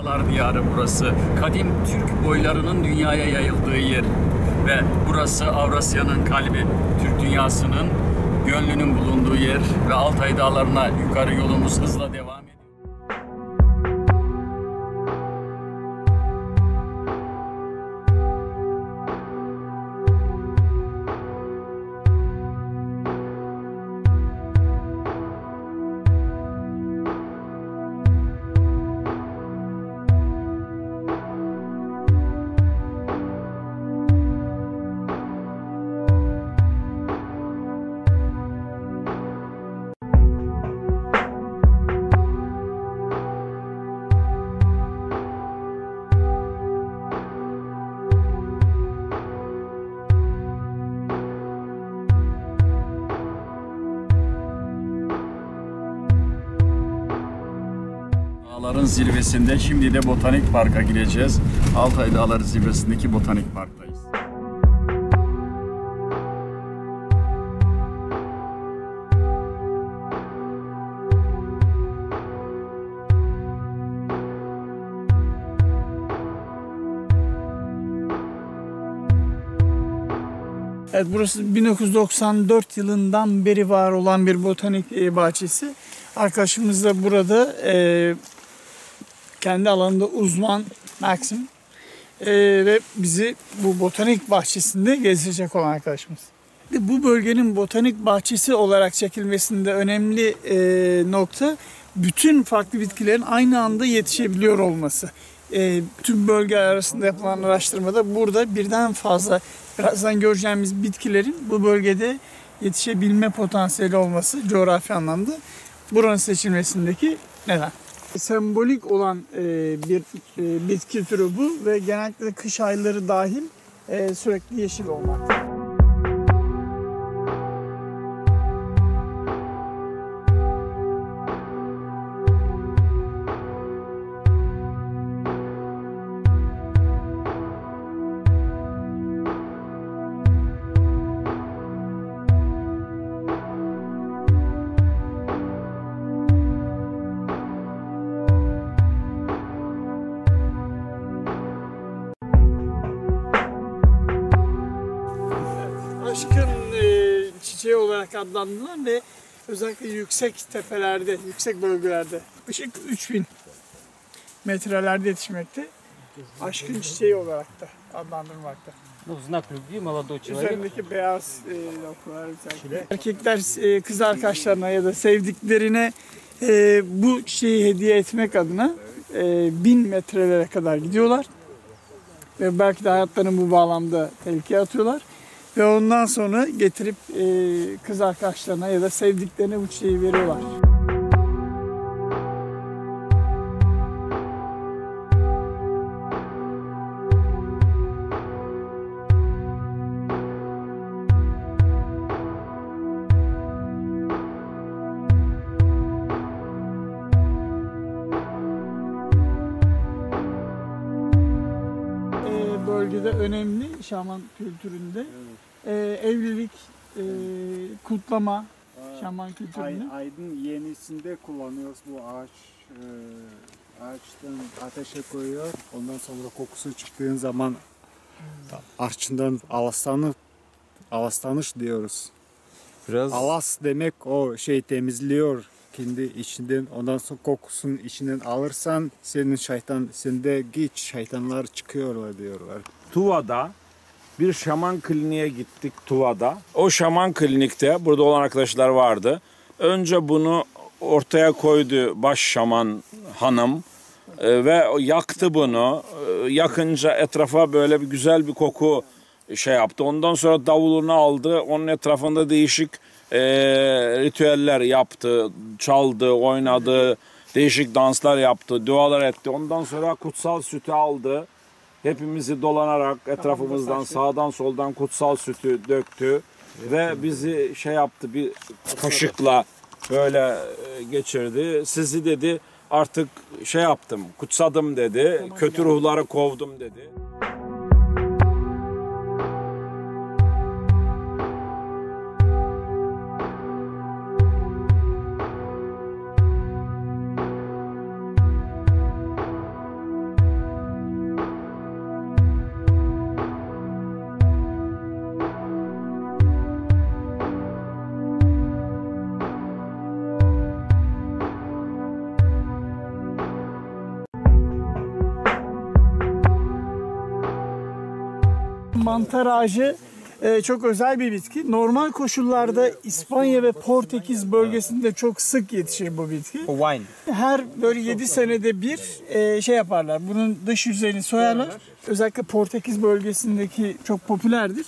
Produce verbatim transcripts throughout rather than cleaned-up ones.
Dağlar diyarı burası. Kadim Türk boylarının dünyaya yayıldığı yer. Ve burası Avrasya'nın kalbi. Türk dünyasının gönlünün bulunduğu yer. Ve Altay Dağları'na yukarı yolumuz hızla devam ediyor. Dağların zirvesinde şimdi de Botanik Park'a gireceğiz. Altay Dağları zirvesindeki Botanik Park'tayız. Evet, burası bin dokuz yüz doksan dört yılından beri var olan bir botanik bahçesi. Arkadaşımız da burada e, kendi alanında uzman Maxim e, ve bizi bu botanik bahçesinde gezdirecek olan arkadaşımız. Bu bölgenin botanik bahçesi olarak çekilmesinde önemli e, nokta bütün farklı bitkilerin aynı anda yetişebiliyor olması. E, tüm bölge arasında yapılan araştırmada burada birden fazla, birazdan göreceğimiz bitkilerin bu bölgede yetişebilme potansiyeli olması coğrafi anlamda buranın seçilmesindeki neden. Sembolik olan e, bir e, bitki türü bu ve genellikle kış ayları dahil e, sürekli yeşil olmakta. Aşkın e, çiçeği olarak adlandırılan ve özellikle yüksek tepelerde, yüksek bölgelerde, yaklaşık üç bin metrelerde yetişmekte. Aşkın çiçeği olarak da adlandırılmakta. Üzerindeki beyaz e, dokular özellikle. Erkekler e, kız arkadaşlarına ya da sevdiklerine e, bu çiçeği hediye etmek adına e, bin metrelere kadar gidiyorlar. Ve belki de hayatlarını bu bağlamda tehlikeye atıyorlar. Ve ondan sonra getirip e, kız arkadaşlarına ya da sevdiklerine bu çiçeği veriyorlar. E, bölgede önemli şaman kültüründe. Evet. Ee, evlilik, e, kutlama, Aa, şaman kültürünü. Ay, aydın yenisinde kullanıyoruz bu ağaç. E, ağaçtan ateşe koyuyor. Ondan sonra kokusu çıktığın zaman hmm. ağaçından alaslanır, alaslanış diyoruz. Biraz alas demek o şey temizliyor kendi içinden. Ondan sonra kokusun içinden alırsan senin şeytan, sendeki şeytanlar çıkıyorlar diyorlar. Tuva'da bir şaman kliniğe gittik Tuva'da. O şaman klinikte burada olan arkadaşlar vardı. Önce bunu ortaya koydu baş şaman hanım e, ve yaktı bunu. E, yakınca etrafa böyle bir güzel bir koku şey yaptı. Ondan sonra davulunu aldı. Onun etrafında değişik e, ritüeller yaptı. Çaldı, oynadı, değişik danslar yaptı, dualar etti. Ondan sonra kutsal sütü aldı. Hepimizi dolanarak etrafımızdan sağdan soldan kutsal sütü döktü ve bizi şey yaptı, bir kaşıkla böyle geçirdi. Sizi dedi artık şey yaptım, kutsadım dedi, kötü ruhları kovdum dedi. mantar ağacı e, çok özel bir bitki. Normal koşullarda İspanya ve Portekiz bölgesinde çok sık yetişir bu bitki. Wine. Her böyle yedi senede bir e, şey yaparlar. Bunun dış yüzeyini soyarlar. Özellikle Portekiz bölgesindeki çok popülerdir.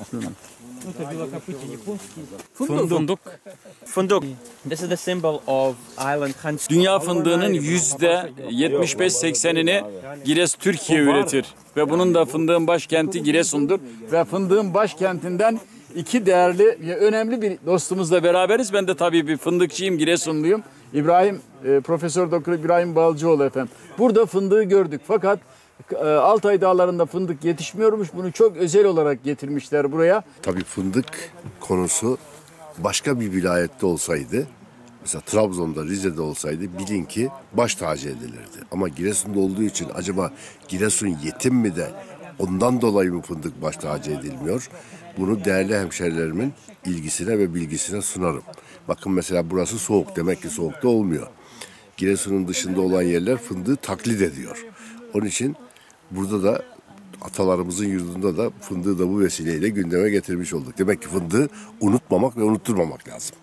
Fındık. Fındık. Funduk. This is the symbol of island country. Dünya fındığının yüzde yetmiş beş seksenini Giresun Türkiye üretir. Ve bunun da fındığın başkenti Giresun'dur. Ve fındığın başkentinden iki değerli ve önemli bir dostumuzla beraberiz. Ben de tabii bir fındıkçıyım, Giresunluyum. İbrahim, e, Profesör Doktor İbrahim Balcıoğlu efendim. Burada fındığı gördük fakat e, Altay Dağları'nda fındık yetişmiyormuş. Bunu çok özel olarak getirmişler buraya. Tabii fındık konusu başka bir vilayette olsaydı, mesela Trabzon'da, Rize'de olsaydı bilin ki baş tacı edilirdi. Ama Giresun'da olduğu için acaba Giresun yetim mi de ondan dolayı mı fındık baş tacı edilmiyor? Bunu değerli hemşerilerimin ilgisine ve bilgisine sunarım. Bakın mesela burası soğuk, demek ki soğukta olmuyor. Giresun'un dışında olan yerler fındığı taklit ediyor. Onun için burada da atalarımızın yurdunda da fındığı da bu vesileyle gündeme getirmiş olduk. Demek ki fındığı unutmamak ve unutturmamak lazım.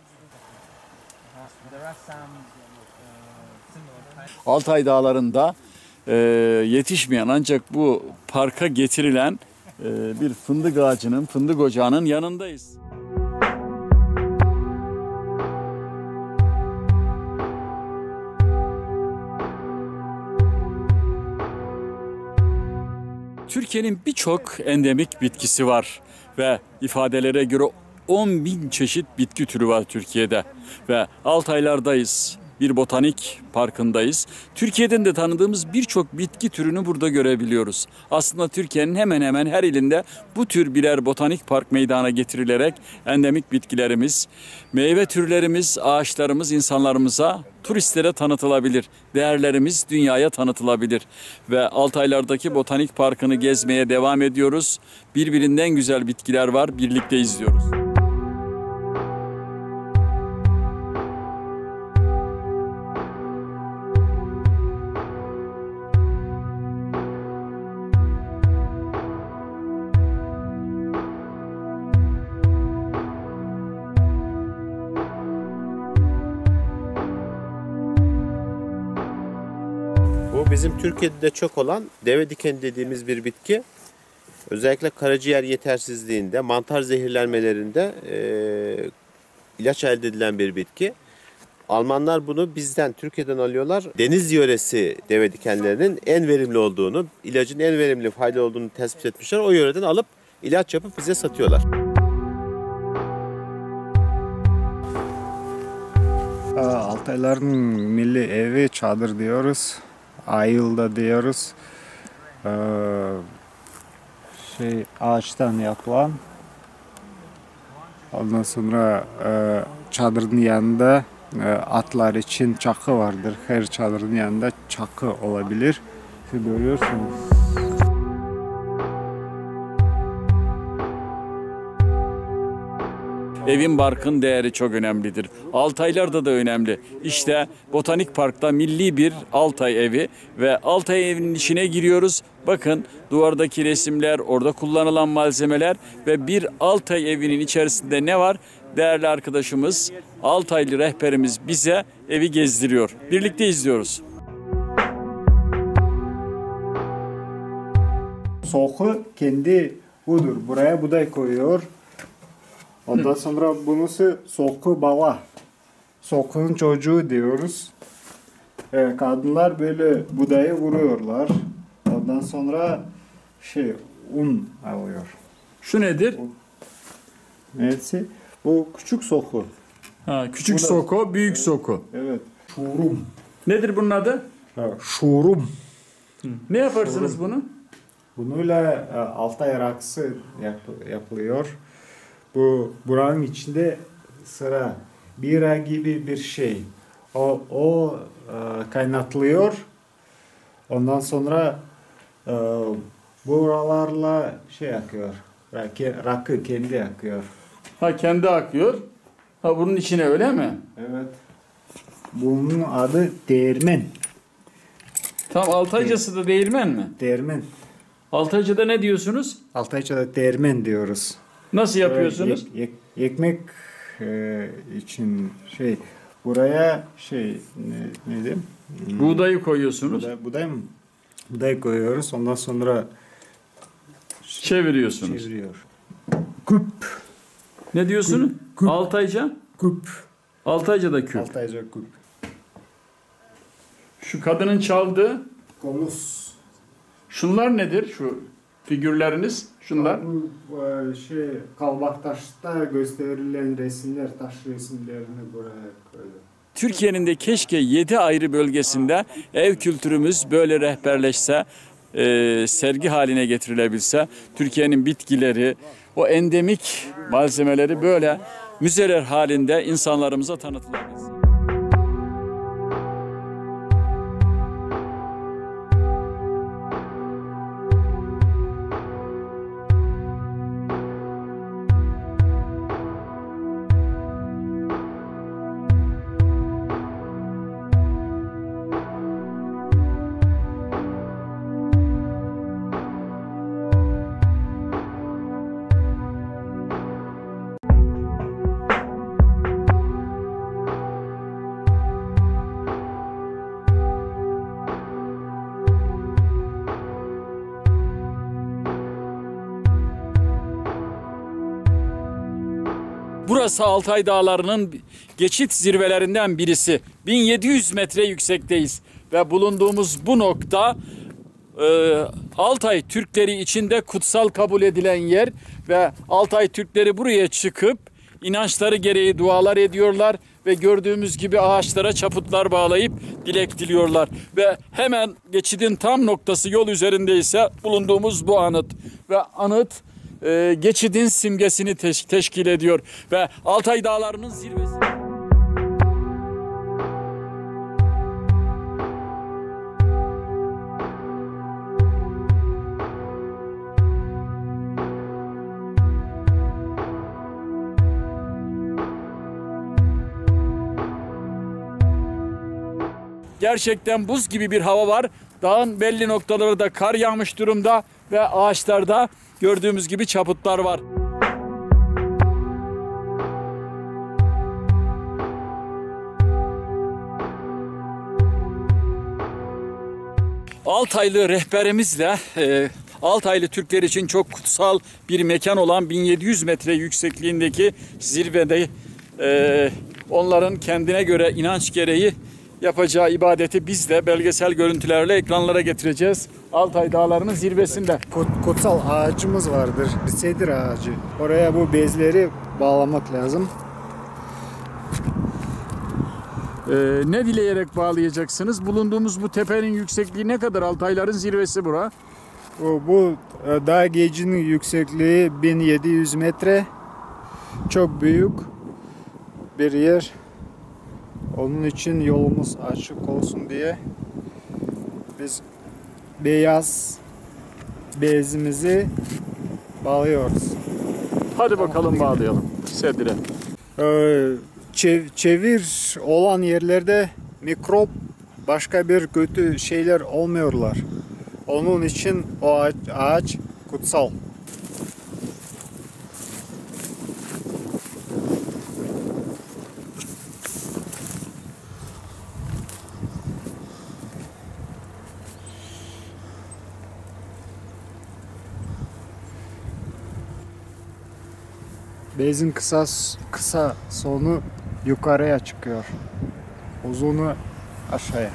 Altay Dağları'nda e, yetişmeyen ancak bu parka getirilen e, bir fındık ağacının, fındık ocağının yanındayız. Türkiye'nin birçok endemik bitkisi var ve ifadelere göre on bin çeşit bitki türü var Türkiye'de ve Altaylar'dayız. Bir botanik parkındayız. Türkiye'den de tanıdığımız birçok bitki türünü burada görebiliyoruz. Aslında Türkiye'nin hemen hemen her ilinde bu tür birer botanik park meydana getirilerek endemik bitkilerimiz, meyve türlerimiz, ağaçlarımız insanlarımıza, turistlere tanıtılabilir. Değerlerimiz dünyaya tanıtılabilir. Ve Altaylar'daki botanik parkını gezmeye devam ediyoruz. Birbirinden güzel bitkiler var, birlikte izliyoruz. Bu bizim Türkiye'de de çok olan deve dikeni dediğimiz bir bitki. Özellikle karaciğer yetersizliğinde, mantar zehirlenmelerinde e, ilaç elde edilen bir bitki. Almanlar bunu bizden, Türkiye'den alıyorlar. Deniz yöresi deve dikenlerinin en verimli olduğunu, ilacın en verimli, faydalı olduğunu tespit etmişler. O yöreden alıp ilaç yapıp bize satıyorlar. Altayların milli evi çadır diyoruz. Ayılda diyoruz. Ee, şey ağaçtan yapılan. Ondan sonra e, çadırın yanında e, atlar için çakı vardır. Her çadırın yanında çakı olabilir. Siz görüyorsunuz. Evin barkın değeri çok önemlidir. Altaylar'da da önemli. İşte Botanik Park'ta milli bir Altay evi ve Altay evinin içine giriyoruz. Bakın duvardaki resimler, orada kullanılan malzemeler ve bir Altay evinin içerisinde ne var? Değerli arkadaşımız, Altaylı rehberimiz bize evi gezdiriyor. Birlikte izliyoruz. Soğuğu kendi budur. Buraya buday koyuyor. Ondan sonra bunusu soğuk bala. Soğukun çocuğu diyoruz. Ee, kadınlar böyle budayı vuruyorlar. Ondan sonra şey un alıyor. Şu nedir? Neyse bu küçük soku. Ha, küçük soko, büyük soko. Evet. Şurum. Nedir bunun adı? Ha, şurum. Ne yaparsınız bunu? Bununla e, Altay rakısı yap, yapılıyor. Bu buranın içinde sıra bira gibi bir şey. O, o e, kaynatılıyor. Ondan sonra e, buralarla şey akıyor. Rakı, rakı kendi akıyor. Ha kendi akıyor. Ha bunun içine öyle mi? Evet. Bunun adı değirmen. Tam Altaycası da değirmen mi? Değirmen. Altayca'da ne diyorsunuz? Altayca'da değirmen diyoruz. Nasıl yapıyorsunuz? Ek- ek- ekmek e, için şey buraya şey ne, ne diyeyim? Buğdayı koyuyorsunuz, Buğday, buğday mı? Buğday koyuyoruz. Ondan sonra çeviriyorsunuz. çeviriyor. Küp. Ne diyorsunuz? Altayca? Küp. Altayca'da küp. Altayca küp. Şu kadının çaldığı, Komus. şunlar nedir? Şu figürleriniz, şunlar. Bu e, şey Kalbaktaş'ta gösterilen resimler, taş resimlerini buraya koyduk. Türkiye'nin de keşke yedi ayrı bölgesinde ev kültürümüz böyle rehberleşse, e, sergi haline getirilebilse, Türkiye'nin bitkileri, o endemik malzemeleri böyle müzeler halinde insanlarımıza tanıtılabilse. Burası Altay Dağları'nın geçit zirvelerinden birisi. bin yedi yüz metre yüksekteyiz ve bulunduğumuz bu nokta e, Altay Türkleri içinde kutsal kabul edilen yer ve Altay Türkleri buraya çıkıp inançları gereği dualar ediyorlar ve gördüğümüz gibi ağaçlara çaputlar bağlayıp dilek diliyorlar. Ve hemen geçidin tam noktası yol üzerindeyse bulunduğumuz bu anıt ve anıt e, geçidin simgesini teş- teşkil ediyor ve Altay Dağları'nın zirvesi. Gerçekten buz gibi bir hava var. Dağın belli noktaları da kar yağmış durumda ve ağaçlarda gördüğümüz gibi çaputlar var. Altaylı rehberimizle e, Altaylı Türkler için çok kutsal bir mekan olan bin yedi yüz metre yüksekliğindeki zirvede e, onların kendine göre inanç gereği yapacağı ibadeti biz de belgesel görüntülerle ekranlara getireceğiz. Altay Dağları'nın zirvesinde. Kut- kutsal ağacımız vardır. Bir sedir ağacı. Oraya bu bezleri bağlamak lazım. Ee, ne dileyerek bağlayacaksınız? Bulunduğumuz bu tepenin yüksekliği ne kadar? Altayların zirvesi bura. Bu, bu e, dağ geçinin yüksekliği bin yedi yüz metre. Çok büyük bir yer. Onun için yolumuz açık olsun diye biz beyaz bezimizi bağlıyoruz. Hadi bakalım bağlayalım sedire. Ee, çev- çevir olan yerlerde mikrop başka bir kötü şeyler olmuyorlar. Onun için o ağaç, ağaç kutsal. Bezin kısa kısa sonu yukarıya çıkıyor. Uzunu aşağıya.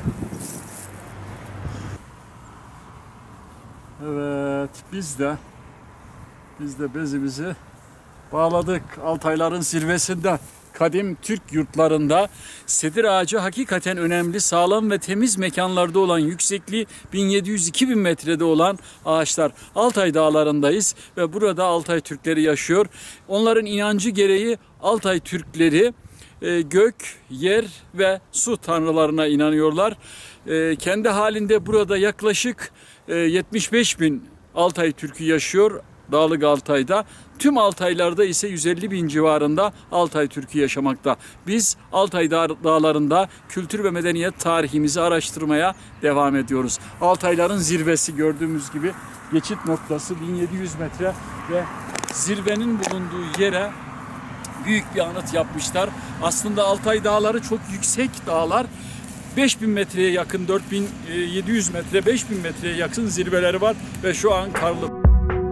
Evet, biz de biz de bezimizi bağladık. Altayların zirvesinde, kadim Türk yurtlarında sedir ağacı hakikaten önemli, sağlam ve temiz mekanlarda olan, yüksekliği bin yedi yüz iki bin metrede olan ağaçlar. Altay Dağları'ndayız ve burada Altay Türkleri yaşıyor. Onların inancı gereği Altay Türkleri e, gök, yer ve su tanrılarına inanıyorlar. E, kendi halinde burada yaklaşık e, yetmiş beş bin Altay Türk'ü yaşıyor. Dağlık Altay'da. Tüm Altaylarda ise yüz elli bin civarında Altay Türk'ü yaşamakta. Biz Altay dağlarında kültür ve medeniyet tarihimizi araştırmaya devam ediyoruz. Altayların zirvesi gördüğümüz gibi geçit noktası bin yedi yüz metre ve zirvenin bulunduğu yere büyük bir anıt yapmışlar. Aslında Altay dağları çok yüksek dağlar. beş bin metreye yakın, dört bin yedi yüz metre, beş bin metreye yakın zirveleri var ve şu an karlı.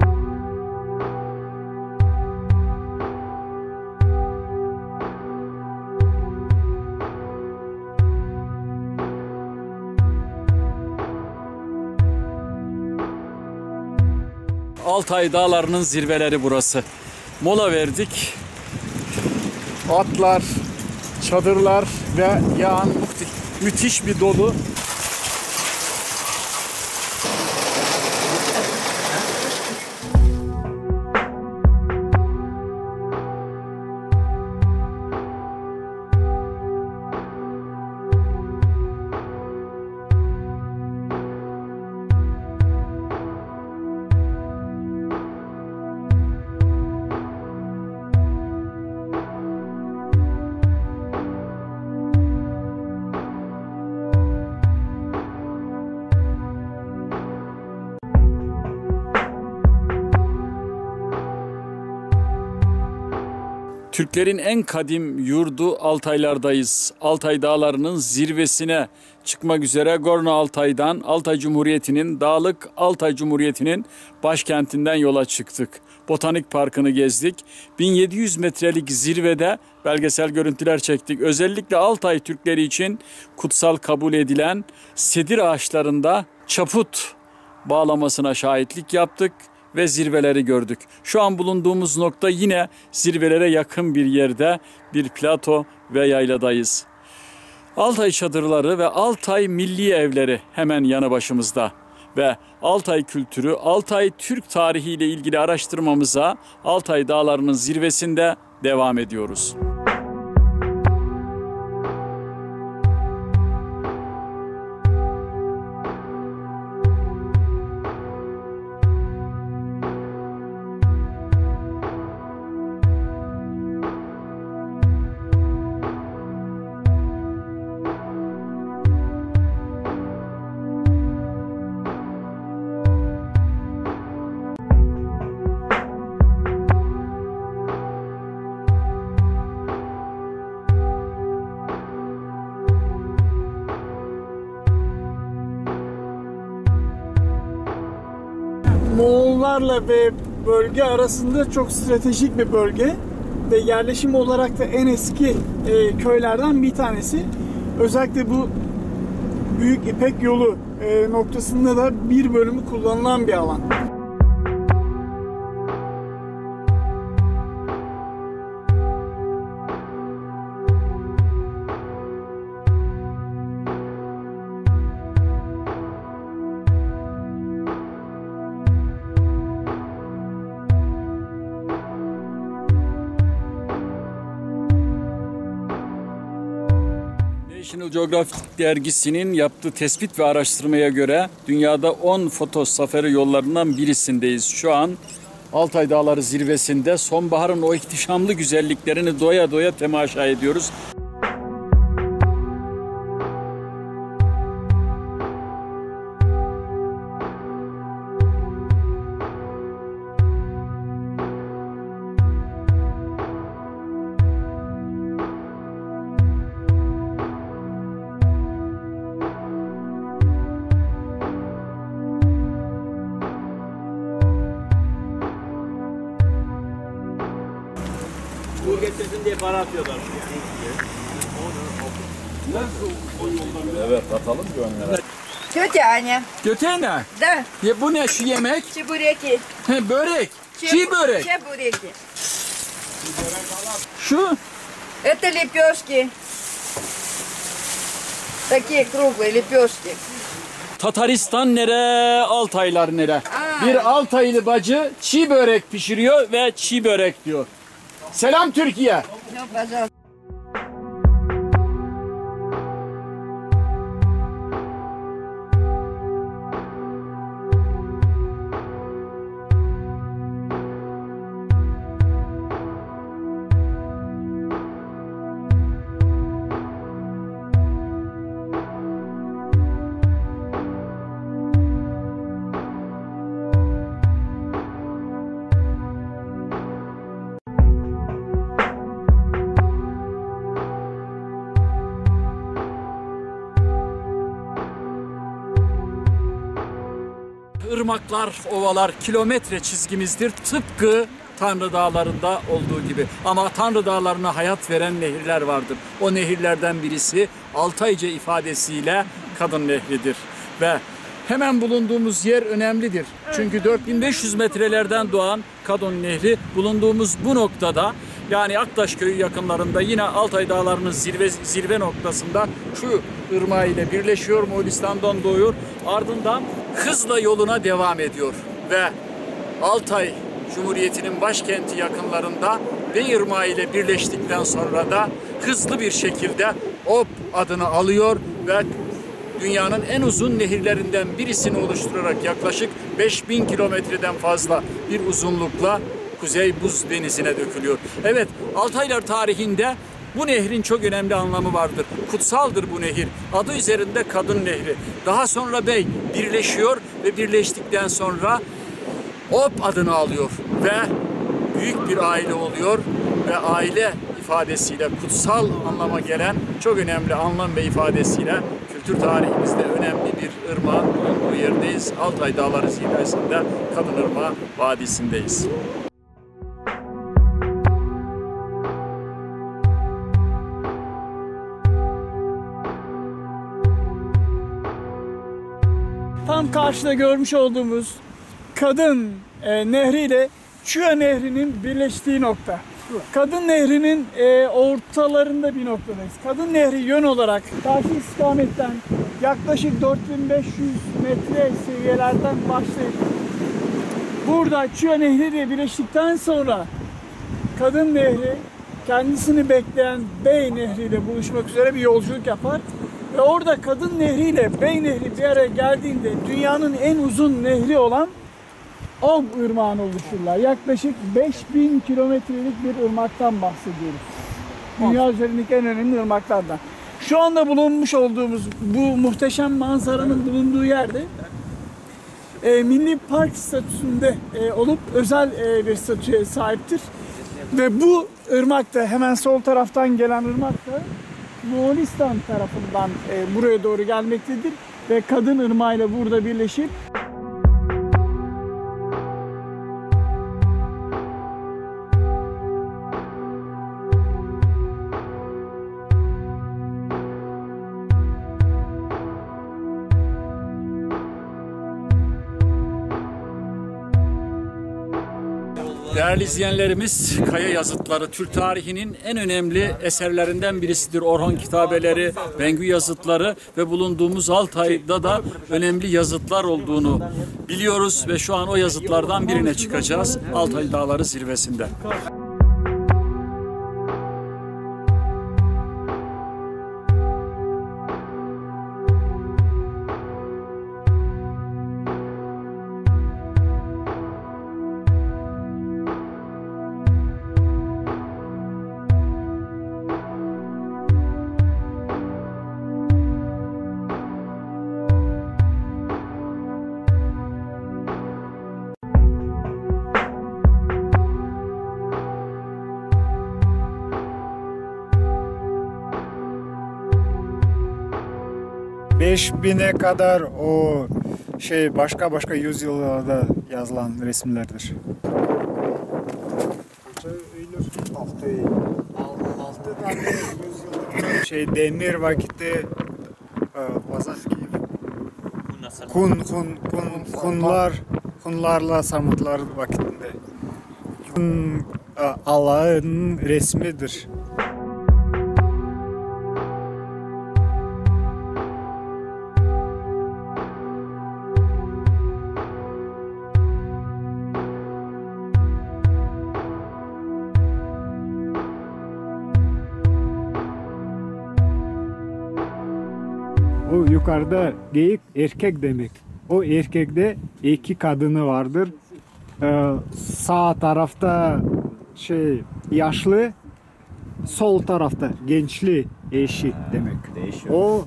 Altay dağlarının zirveleri burası. Mola verdik. Atlar, çadırlar ve yağan müthiş bir dolu. Türklerin en kadim yurdu Altaylardayız. Altay dağlarının zirvesine çıkmak üzere Gorno Altay'dan Altay Cumhuriyeti'nin, Dağlık Altay Cumhuriyeti'nin başkentinden yola çıktık. Botanik Parkı'nı gezdik. bin yedi yüz metrelik zirvede belgesel görüntüler çektik. Özellikle Altay Türkleri için kutsal kabul edilen sedir ağaçlarında çaput bağlamasına şahitlik yaptık ve zirveleri gördük. Şu an bulunduğumuz nokta yine zirvelere yakın bir yerde, bir plato ve yayladayız. Altay çadırları ve Altay milli evleri hemen yanı başımızda ve Altay kültürü, Altay Türk tarihi ile ilgili araştırmamıza Altay dağlarının zirvesinde devam ediyoruz. Moğollarla ve bölge arasında çok stratejik bir bölge ve yerleşim olarak da en eski e, köylerden bir tanesi. Özellikle bu Büyük İpek Yolu e, noktasında da bir bölümü kullanılan bir alan. National Geographic dergisinin yaptığı tespit ve araştırmaya göre dünyada on foto safari yollarından birisindeyiz. Şu an Altay Dağları zirvesinde sonbaharın o ihtişamlı güzelliklerini doya doya temaşa ediyoruz. Bu getirsin diye para atıyorlar. Evet, atalım gönlere. Тетя Аня, Götene, да, ya bu ne şu yemek? чебуреки. He, börek, çiğ börek. Чебуреки. Şu, Это лепешки. Такие круглые лепешки. Tataristan nere, Altaylar nere? Aa. Bir Altaylı bacı çiğ börek pişiriyor ve çiğ börek diyor. Selam Türkiye. Ну, пожалуйста. ırmaklar, ovalar kilometre çizgimizdir. Tıpkı Tanrı Dağları'nda olduğu gibi. Ama Tanrı Dağları'na hayat veren nehirler vardır. O nehirlerden birisi Altayca ifadesiyle Kadın Nehri'dir. Ve hemen bulunduğumuz yer önemlidir. Çünkü dört bin beş yüz metrelerden doğan Kadın Nehri bulunduğumuz bu noktada, yani Aktaş Köyü yakınlarında, yine Altay Dağları'nın zirve, zirve noktasında şu ırmağı ile birleşiyor. Moğolistan'dan doğuyor. Ardından hızla yoluna devam ediyor. Ve Altay Cumhuriyeti'nin başkenti yakınlarında Bey Irmağı ile birleştikten sonra da hızlı bir şekilde Ob adını alıyor ve dünyanın en uzun nehirlerinden birisini oluşturarak yaklaşık beş bin kilometreden fazla bir uzunlukla Kuzey Buz Denizi'ne dökülüyor. Evet, Altaylar tarihinde bu nehrin çok önemli anlamı vardır. Kutsaldır bu nehir. Adı üzerinde Kadın Nehri. Daha sonra Bey birleşiyor ve birleştikten sonra Ob adını alıyor ve büyük bir aile oluyor ve aile ifadesiyle kutsal anlama gelen çok önemli anlam ve ifadesiyle kültür tarihimizde önemli bir ırmağın bulunduğu yerdeyiz. Altay Dağları zirvesinde Kadın Irmağı Vadisi'ndeyiz. Tam karşıda görmüş olduğumuz Kadın e, Nehri ile Çuya Nehri'nin birleştiği nokta. Kadın Nehri'nin e, ortalarında bir noktadayız. Kadın Nehri yön olarak karşı istikametten yaklaşık dört bin beş yüz metre seviyelerden başlayıp burada Çuya Nehri ile birleştikten sonra Kadın Nehri kendisini bekleyen Bey Nehri ile buluşmak üzere bir yolculuk yapar. Ve orada Kadın Nehri ile Bey Nehri bir araya geldiğinde dünyanın en uzun nehri olan Ob Irmağı'nı oluştururlar. Yaklaşık beş bin kilometrelik bir ırmaktan bahsediyoruz. Dünya üzerindeki en önemli ırmaklardan. Şu anda bulunmuş olduğumuz bu muhteşem manzaranın bulunduğu yerde e, Milli Park statüsünde e, olup özel e, bir statüye sahiptir. Ve bu ırmak da hemen sol taraftan gelen ırmak da Moğolistan tarafından e, buraya doğru gelmektedir ve Kadın Irmağı ile burada birleşip Değerli izleyenlerimiz, Kaya Yazıtları Türk tarihinin en önemli eserlerinden birisidir. Orhon kitabeleri, Bengü yazıtları ve bulunduğumuz Altay'da da önemli yazıtlar olduğunu biliyoruz ve şu an o yazıtlardan birine çıkacağız Altay Dağları zirvesinde. beş bine kadar o şey başka başka yüzyıllarda yazılan resimlerdir. Şey demir vakiti Hun Hun Hun Hunlar Hunlarla Samutlar vakitinde Hun Allah'ın resmidir. O yukarıda geyik erkek demek. O erkekte iki kadını vardır. Ee, sağ tarafta şey yaşlı, sol tarafta gençli eşi demek. Değişiyor. O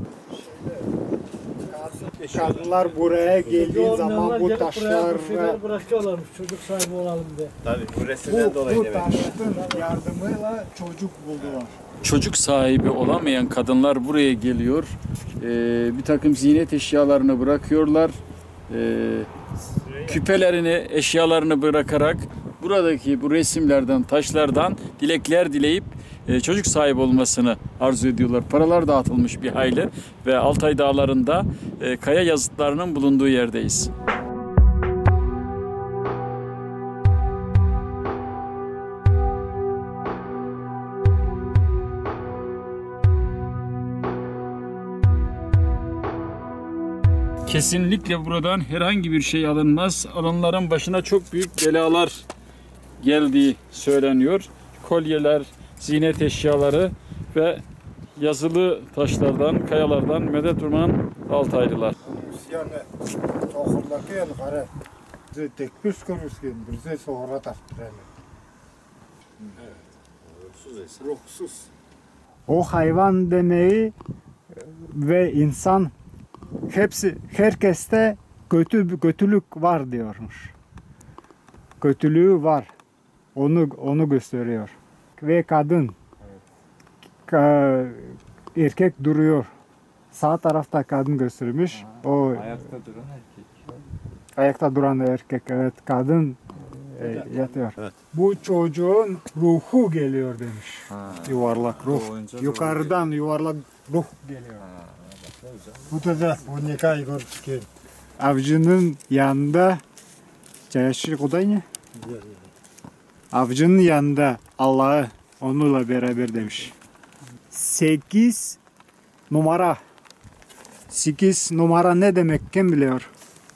kadınlar buraya geldiği zaman bu taşlar bırakıyorlarmış çocuk sahibi olalım diye. Tabii bu resimden dolayı bu demek. taşın yardımıyla çocuk buldular. Çocuk sahibi olamayan kadınlar buraya geliyor. Ee, bir takım ziynet eşyalarını bırakıyorlar e, küpelerini, eşyalarını bırakarak buradaki bu resimlerden, taşlardan dilekler dileyip e, çocuk sahibi olmasını arzu ediyorlar. Paralar dağıtılmış bir hayli ve Altay Dağları'nda e, kaya yazıtlarının bulunduğu yerdeyiz. Kesinlikle buradan herhangi bir şey alınmaz. Alanların başına çok büyük belalar geldiği söyleniyor. Kolyeler, ziynet eşyaları ve yazılı taşlardan, kayalardan medet uman Altaylılar. Yani tohurdaki el kare. Tekbüs görürsün, bize sonra taktıralım. Ruhsuz. O hayvan demeyi ve insan hepsi, herkeste kötü kötülük var diyormuş. Kötülüğü var. Onu onu gösteriyor. Ve kadın ka, erkek duruyor. Sağ tarafta kadın göstermiş. O Ayakta duran erkek. ayakta duran erkek, evet, kadın e, yatıyor. Evet. Bu çocuğun ruhu geliyor demiş. Ha. Yuvarlak ruh. Doğunca Yukarıdan yuvarlak ruh geliyor. Bu da bu nikah gördük. Avcının yanında çayışık oday ne? Avcının yanında Allah'ı onunla beraber demiş. Sekiz numara. Sekiz numara ne demek, kim biliyor?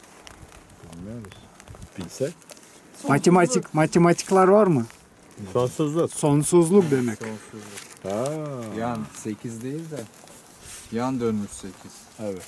Bilsek. Matematik, matematikler var mı? Sonsuzluk. Sonsuzluk demek. Ha. Yan sekiz değil de yan dönmüş sekiz. Evet.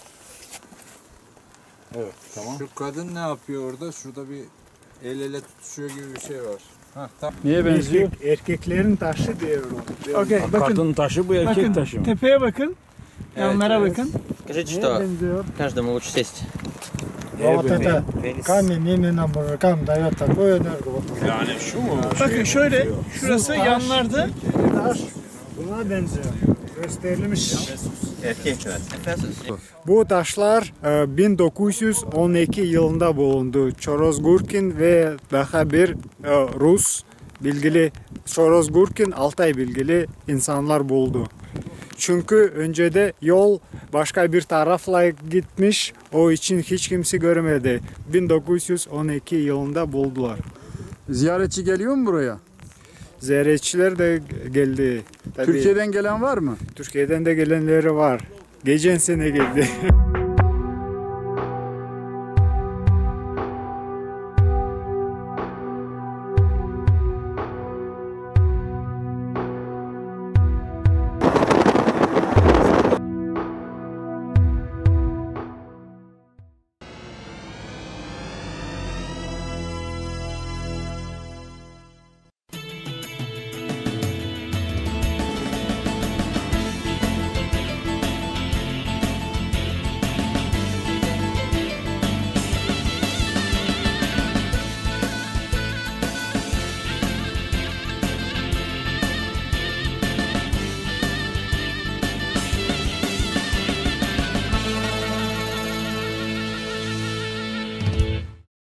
Evet, tamam. Şu kadın ne yapıyor orada? Şurada bir el ele tutuşuyor gibi bir şey var. Ha, tamam. Neye benziyor? Erkek, erkeklerin taşı diyor o. Okey, bakın. Kadın taşı bu erkek Bakın, taşı mı? tepeye bakın. Yanlara bakın. Скажите, Neye что benziyor? каждому лучше сесть. Вот это Венес. камень именно мужикам дает такую энергию. Вот Yani şu mu? Bakın şöyle, şurası yanlarda. taş buna benziyor. Gösterilmiş. Erkek evet. Efesus. Bu taşlar e, bin dokuz yüz on iki yılında bulundu. Çoroz Gurkin ve daha bir e, Rus bilgili, Çoroz Gurkin, Altay bilgili insanlar buldu. Çünkü öncede yol başka bir tarafla gitmiş, o için hiç kimse görmedi. bin dokuz yüz on iki yılında buldular. Ziyaretçi geliyor mu buraya? Ziyaretçiler de geldi. Tabii, Türkiye'den gelen var mı? Türkiye'den de gelenleri var. Geçen sene geldi.